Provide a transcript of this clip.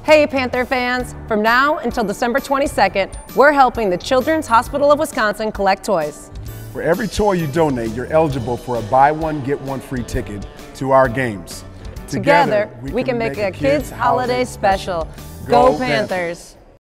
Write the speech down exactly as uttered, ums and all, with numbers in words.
Hey Panther fans, from now until December twenty-second, we're helping the Children's Hospital of Wisconsin collect toys. For every toy you donate, you're eligible for a buy one, get one free ticket to our games. Together, Together we, can, we can make, make a kids' holiday special. Go, Go Panthers!